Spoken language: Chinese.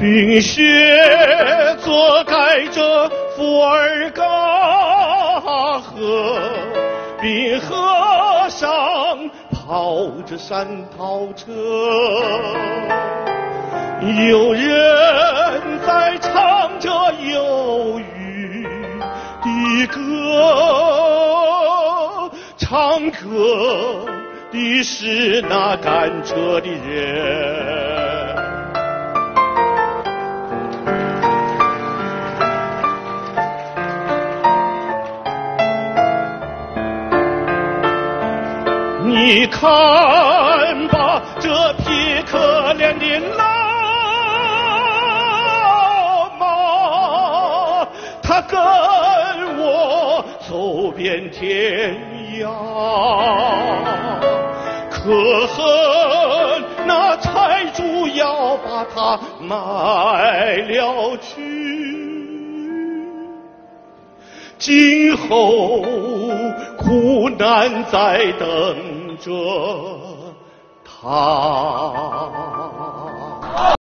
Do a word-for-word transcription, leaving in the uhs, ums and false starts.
冰雪遮盖着伏尔嘎河，冰河上跑着山跑车，有人在唱着忧郁的歌，唱歌的是那赶车的人。你看吧，这匹可怜的老马，它跟我走遍天涯，可恨那财主要把它卖了去，今后苦难在等着他。